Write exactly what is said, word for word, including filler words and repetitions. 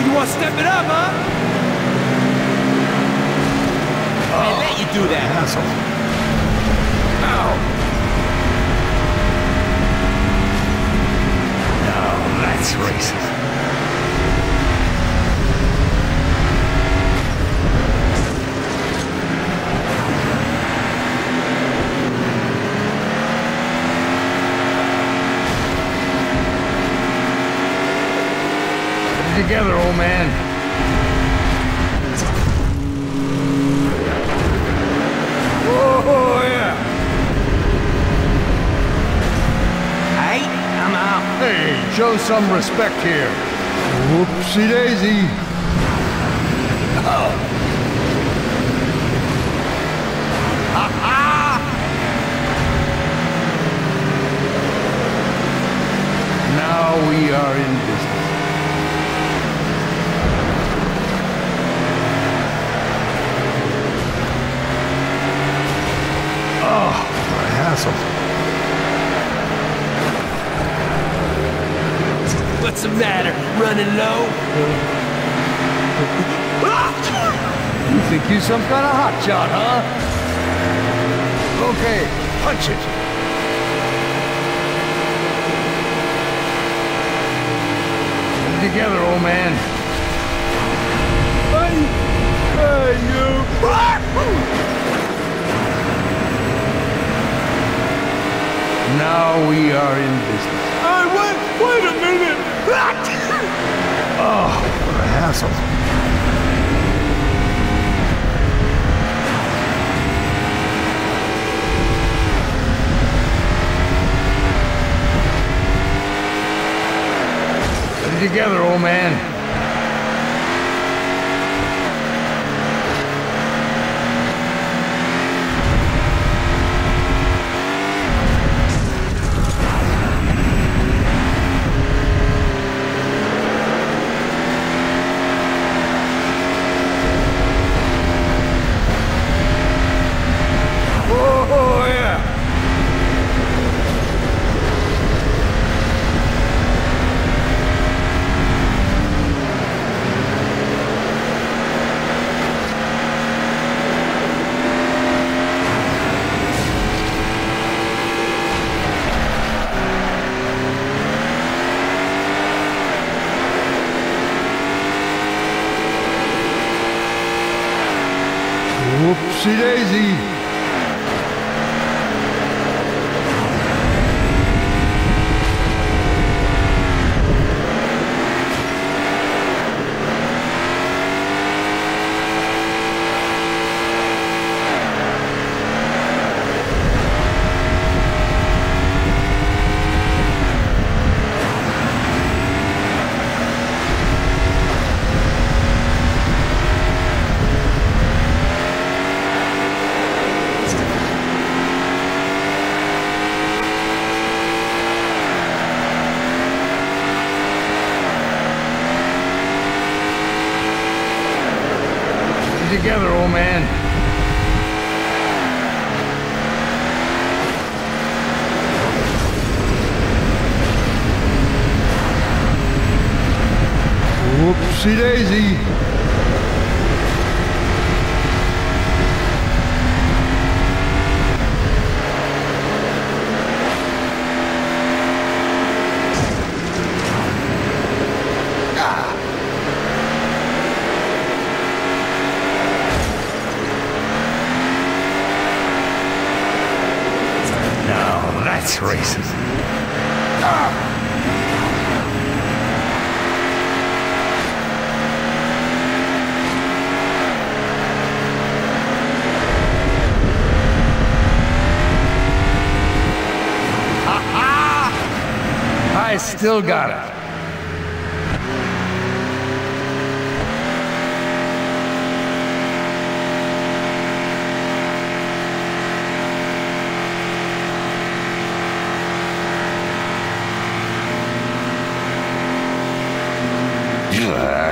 you want to step it up, huh? Oh, I let you do that. Asshole. Ow. No, that's racist. Together, old man. Oh, yeah. Hey, I'm out. Hey, show some respect here. Whoopsie daisy. Oh. Ha ha! Now we are in business. Oh, what a hassle. What's the matter? Running low? You think you're some kind of hotshot, huh? Okay, punch it. Get together, old man. Hey, hey, you! Now we are in business. Hey, wait, wait a minute! Oh, what a hassle. Get it together, old man. Whoopsie daisy. Together, old man. Whoopsie daisy. That's racist. Ah! Ha-ha! I still got it. Yeah.